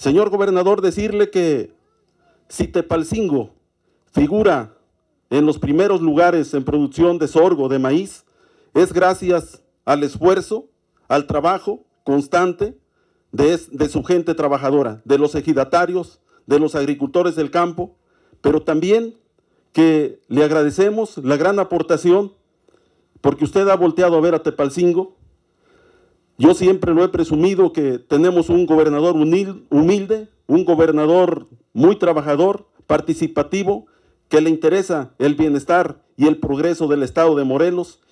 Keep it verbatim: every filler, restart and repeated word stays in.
Señor gobernador, decirle que si Tepalcingo figura en los primeros lugares en producción de sorgo, de maíz, es gracias al esfuerzo, al trabajo constante de, de su gente trabajadora, de los ejidatarios, de los agricultores del campo, pero también que le agradecemos la gran aportación porque usted ha volteado a ver a Tepalcingo. Yo siempre lo he presumido que tenemos un gobernador humilde, un gobernador muy trabajador, participativo, que le interesa el bienestar y el progreso del estado de Morelos